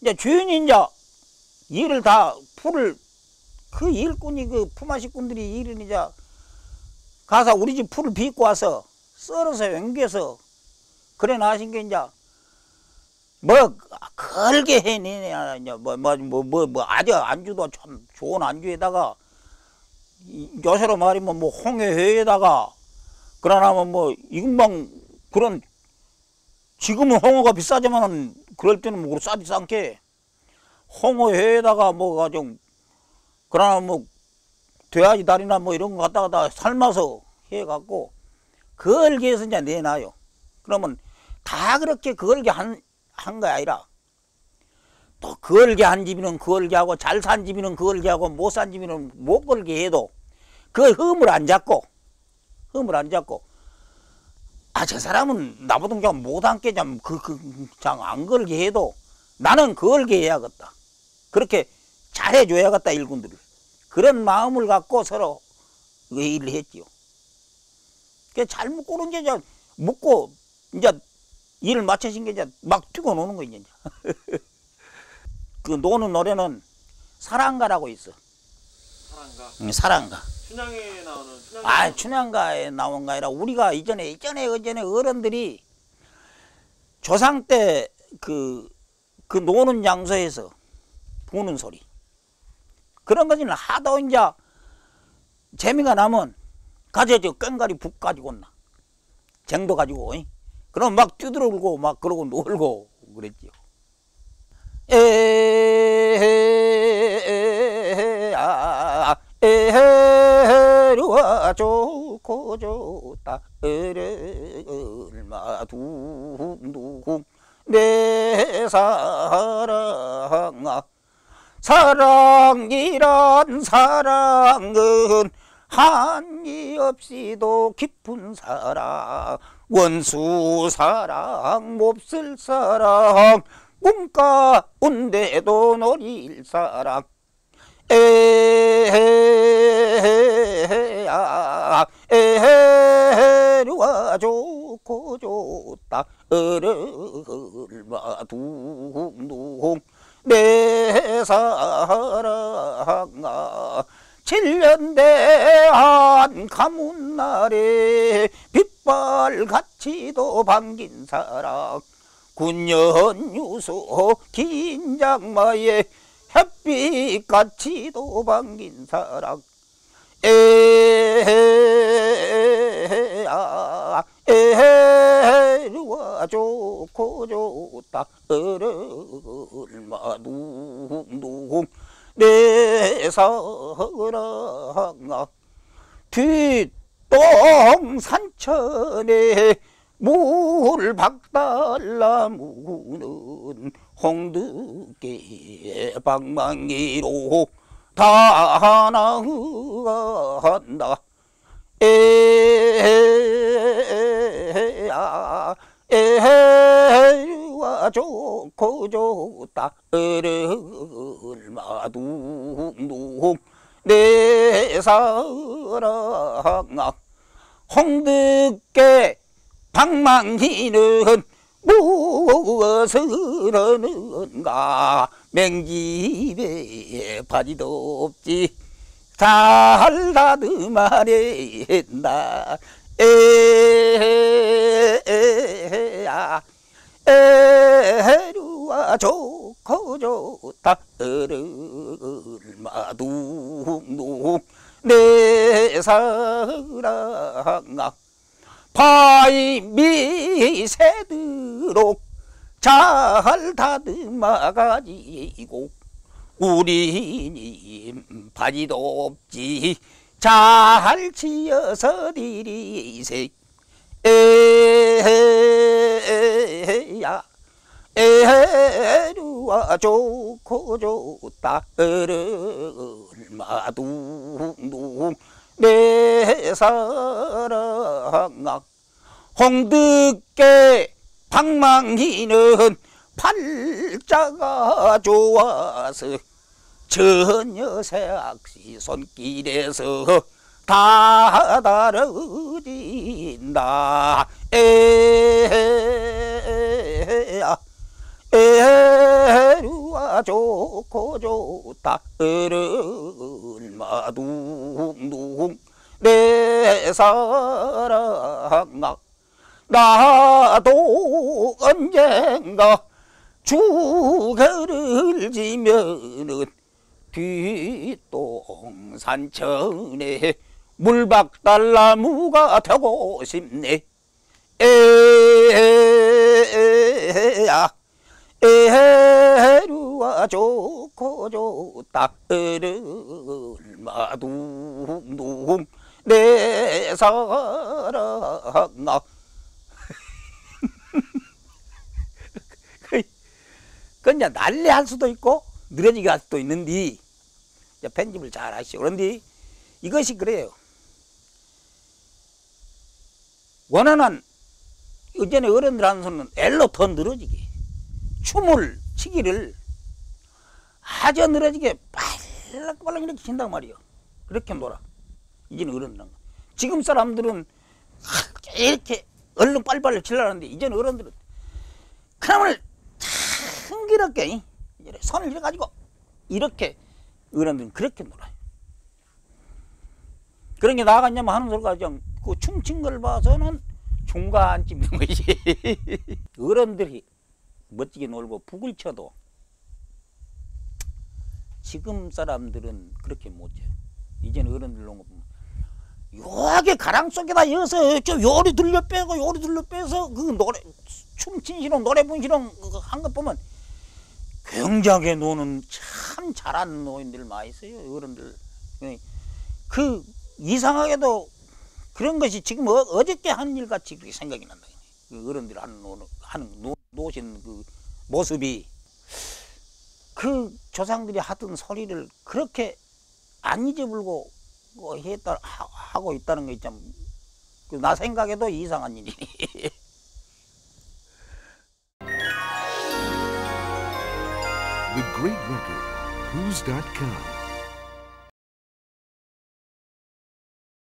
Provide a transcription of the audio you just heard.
이제 주인이 이제 일을 다 풀을 그 일꾼이 그 품앗이꾼들이 일을 이제 가서 우리 집 풀을 빚고 와서 썰어서 앵겨서 그래 나신 게 이제 뭐 걸게 해내냐 이제 뭐 아주 안주도 참 좋은 안주에다가 요새로 말하면 뭐 홍어회에다가 그러나면 뭐 이금방 그런 지금은 홍어가 비싸지만은 그럴 때는 뭐 싸지 않게 홍어회에다가 뭐 가지고 그러나 뭐 돼지 다리나 뭐 이런 거 갖다가 다 삶아서 해갖고 걸게 해서 이제 내놔요. 그러면 다 그렇게 걸게 한 거 아니라 또 걸게 한 집이는 걸게 하고 잘 산 집이는 걸게 하고 못 산 집이는 못 걸게 해도 그 흠을 안 잡고 아 저 사람은 나보다 그냥 못한 게 좀 안 걸게 해도 나는 걸게 해야겠다. 그렇게 잘해줘야겠다 일꾼들을. 그런 마음을 갖고 서로 일을 했지요. 잘 묶고 그런 게 이제 묶고 이제 일을 마치신 게 이제 막 뛰고 노는 거 이제. 그 노는 노래는 사랑가라고 있어. 사랑가. 응, 사랑가. 춘향에 나오는 춘향가. 아 춘향가에 나온 거 아니라 우리가 이전에 어른들이 조상 때 그 노는 장소에서 부는 소리 그런 거지는 하도 이제 재미가 나면 가져저 꽹가리 북 가지고 온나 쟁도 가지고 그럼 막 뛰들어오고 막 그러고 놀고 그랬지요. 에헤루와 좋고 좋다 얼마 둥둥 내 사랑아 사랑이란 사랑은 한이 없이도 깊은 사랑 원수 사랑 몹쓸 사랑 꿈 가운데도 노릴 사랑 에헤루와 좋고 좋다 얼마 둥둥 내 사랑아 7년 대한 가문 날에 빛발같이도 반긴 사랑 9년 유소 긴 장마에 햇빛같이도 반긴 사랑 에헤루와 좋고 좋다 얼마 둥둥 내 사랑아 뒷동 산천에 물 박달나무는 홍두깨 방망이로 다 나간다 에헤루와 좋고 좋다 얼마 둥둥 내 사랑아 홍두깨 방망이는 무엇을 하는가 맹집에 바지도 없지 잘 다듬어낸다 에헤루와 좋고 좋다 얼마 둥둥 내 사랑아 바위 새도록 잘 다듬어가지고 우리님 바지도 없지 잘 지어서 드리세 에헤루와 좋고 좋다 얼마 둥둥 내 사랑아 홍두깨 방망이는 팔자가 좋아서 처녀새악시 손길에서 다 다뤄진다 에헤루와 좋고 좋다 얼마 둥둥 내 사랑아 나도 언젠가 주거를 지면은 뒷동산천에 물박달나무가 되고 싶네. 에야 에루와 좋고 좋다 얼마 둥둥 내 사랑아. 그냥 난리 할 수도 있고 늘어지게 할 수도 있는데 편집을 잘 하시오. 그런데 이것이 그래요. 원하는 예전에 어른들 하는 소리는 엘로 더 늘어지게 춤을 치기를 아주 늘어지게 빨락빨락 이렇게 친단 말이에요. 그렇게 놀아. 이제는 어른들은. 지금 사람들은 이렇게 얼른 빨리빨리 치려는데 이제는 어른들은 그놈을 참기럽게 손을 이래가지고 이렇게 어른들은 그렇게 놀아요. 그런 게 나갔냐면 하는 소리가 좀 그 춤춘 걸 봐서는 중간쯤 된 것이 어른들이 멋지게 놀고 북을 쳐도 지금 사람들은 그렇게 못 쳐요. 이제는 어른들 놓은 거 보면 요하게 가랑 속에다 여서 저 요리 들려 빼고 요리 들려 빼서 그 노래 춤춘 시롱 노래 분 시롱 한 것 보면 굉장히 노는 참 잘하는 노인들 많이 있어요. 어른들. 그 이상하게도 그런 것이 지금 어저께 한 일 같이 그렇게 생각이 난다. 그 어른들 하는 노신 그 모습이 그 조상들이 하던 소리를 그렇게 안 잊어불고 하고 있다는 게 참 나 생각에도 이상한 일이니. The Great Record, Who's.com.